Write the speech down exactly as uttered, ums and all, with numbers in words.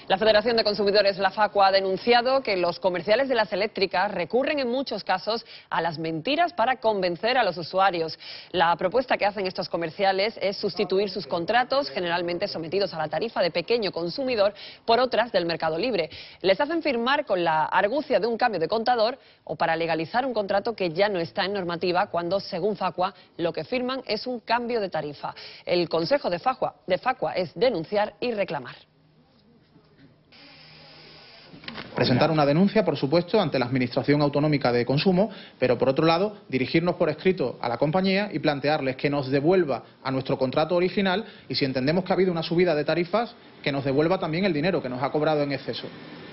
La Federación de Consumidores, la FACUA, ha denunciado que los comerciales de las eléctricas recurren en muchos casos a las mentiras para convencer a los usuarios. La propuesta que hacen estos comerciales es sustituir sus contratos, generalmente sometidos a la tarifa de pequeño consumidor, por otras del mercado libre. Les hacen firmar con la argucia de un cambio de contador o para legalizar un contrato que ya no está en normativa cuando, según FACUA, lo que firman es un cambio de tarifa. El consejo de FACUA, de FACUA es denunciar y reclamar. Presentar una denuncia, por supuesto, ante la Administración Autonómica de Consumo, pero por otro lado, dirigirnos por escrito a la compañía y plantearles que nos devuelva a nuestro contrato original y si entendemos que ha habido una subida de tarifas, que nos devuelva también el dinero que nos ha cobrado en exceso.